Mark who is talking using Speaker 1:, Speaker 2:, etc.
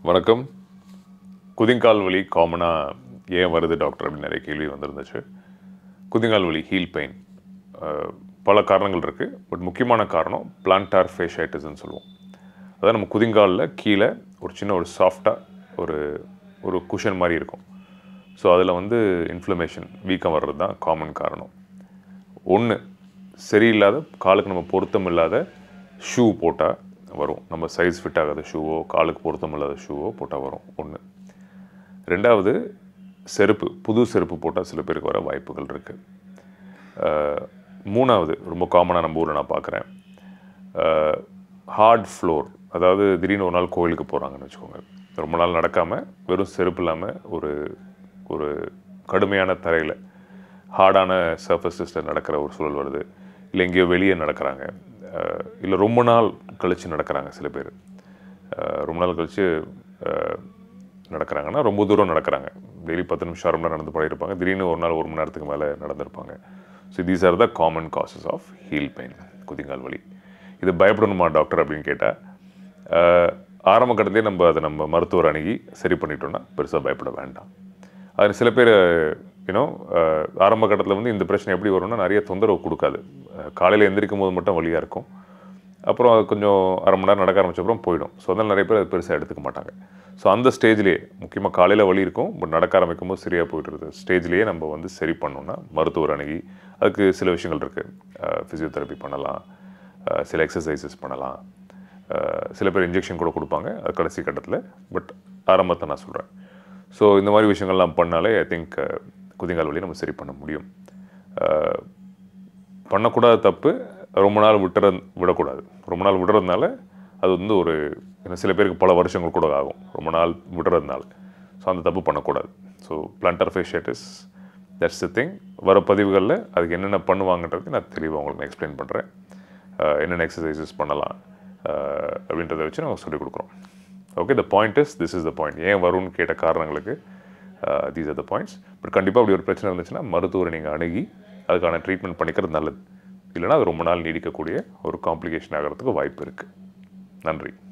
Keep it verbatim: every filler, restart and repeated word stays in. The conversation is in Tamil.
Speaker 1: வணக்கம். குதிங்கால் வலி காமனாக ஏன் வருது டாக்டர் அப்படின்னு நிறைய கேள்வி வந்துருந்துச்சு. குதிங்கால் வலி ஹீல் பெயின் பல காரணங்கள் இருக்குது. பட் முக்கியமான காரணம் பிளான்டார் ஃபேஷைட்டிஸ்ன்னு சொல்லுவோம். அதாவது நம்ம குதிங்காலில் கீழே ஒரு சின்ன ஒரு சாஃப்டாக ஒரு ஒரு குஷன் மாதிரி இருக்கும். ஸோ அதில் வந்து இன்ஃப்ளமேஷன் வீக்கம் வர்றது தான் காமன் காரணம். ஒன்று சரியில்லாத காலுக்கு நம்ம பொருத்தம் இல்லாத ஷூ போட்டால் வரும். நம்ம சைஸ் ஃபிட் ஆகாத ஷூவோ காலுக்கு பொருத்தம் இல்லாத ஷூவோ போட்டால் வரும் ஒன்று. ரெண்டாவது செருப்பு, புது செருப்பு போட்டால் சில பேருக்கு வர வாய்ப்புகள் இருக்குது. மூணாவது ரொம்ப காமனாக நம்ம ஊரில் நான் பார்க்குறேன், ஹார்ட் ஃப்ளோர். அதாவது திடீர்னு ஒரு நாள் கோயிலுக்கு போகிறாங்கன்னு வச்சுக்கோங்க, ரொம்ப நாள் நடக்காமல் வெறும் செருப்பு இல்லாமல் ஒரு ஒரு கடுமையான தரையில் ஹார்டான சர்ஃபஸில் நடக்கிற ஒரு சூழல் வருது. இல்லை எங்கேயோ வெளியே நடக்கிறாங்க, இல்லை ரொம்ப நாள் கழித்து நடக்கிறாங்க. சில பேர் ரொம்ப நாள் கழித்து நடக்கிறாங்கன்னா ரொம்ப தூரம் நடக்கிறாங்க. டெய்லி பத்து நிமிஷம் அரை மணி நேரம் நடந்து பழகிருப்பாங்க, திடீர்னு ஒரு நாள் ஒரு மணி நேரத்துக்கு மேலே நடந்திருப்பாங்க. So these are the common causes of heel pain, குதிங்கால் வலி. இது பயப்படணுமா டாக்டர் அப்படின்னு கேட்டால், ஆரம்ப கட்டத்திலே நம்ம அதை நம்ம மருத்துவர் அணுகி சரி பண்ணிட்டோம்னா பெருசாக பயப்பட வேண்டாம். அது சில பேர் யூனோ ஆரம்ப கட்டத்தில் வந்து இந்த பிரச்சனை எப்படி வரும்னா நிறைய தொந்தரவு கொடுக்காது. காலையில் எந்திரிக்கும் போது மட்டும் வலியாக இருக்கும், அப்புறம் அது கொஞ்சம் அரை மணி நேரம் நடக்க ஆரம்பிச்சப்பறம் போயிடும். ஸோ அதனால் நிறைய பேர் அது பெருசாக எடுத்துக்க மாட்டாங்க. ஸோ அந்த ஸ்டேஜ்லேயே முக்கியமாக காலையில் வலி இருக்கும், பட் நடக்க ஆரம்பிக்கும் போது சரியாக போய்ட்டுருது ஸ்டேஜ்லேயே நம்ம வந்து சரி பண்ணோன்னா மருத்துவர் அணுகி அதுக்கு சில விஷயங்கள் இருக்குது. ஃபிசியோதெரப்பி பண்ணலாம், சில எக்ஸசைசஸ் பண்ணலாம், சில பேர் இன்ஜெக்ஷன் கூட கொடுப்பாங்க அது கடைசி கட்டத்தில். பட் ஆரம்பத்தை நான் சொல்கிறேன். ஸோ இந்த மாதிரி விஷயங்கள்லாம் பண்ணாலே ஐ திங்க் குதிங்கால் வலி நம்ம சரி பண்ண முடியும். பண்ணக்கூடாத தப்பு ரொம்ப நாள் விட்டுற விடக்கூடாது. ரொம்ப நாள் விடுறதுனால அது வந்து ஒரு சில பேருக்கு பல வருஷங்கள் கூட ஆகும் ரொம்ப நாள் விடுறதுனால. ஸோ அந்த தப்பு பண்ணக்கூடாது. So plantar fasciitis, that's the thing. வர பதிவுகளில் அதுக்கு என்னென்ன பண்ணுவாங்கன்றது நான் தெளிவாக உங்களுக்கு நான் எக்ஸ்பிளைன் பண்ணுறேன். என்னென்ன எக்ஸசைசஸ் பண்ணலாம் அப்படின்றத வச்சு நாங்கள் சொல்லிக் கொடுக்குறோம். Okay, the point is this is the point. ஏன் வரும்னு கேட்ட காரணங்களுக்கு these are the points. But கண்டிப்பாக அப்படி ஒரு பிரச்சனை இருந்துச்சுன்னா மருத்துவரை நீங்கள் அணுகி அதுக்கான ட்ரீட்மெண்ட் பண்ணிக்கிறது நல்லது. இல்லைனா அது ரொம்ப நாள் நீடிக்கக்கூடிய ஒரு காம்ப்ளிகேஷன் ஆகிறதுக்கு வாய்ப்பு இருக்குது. நன்றி.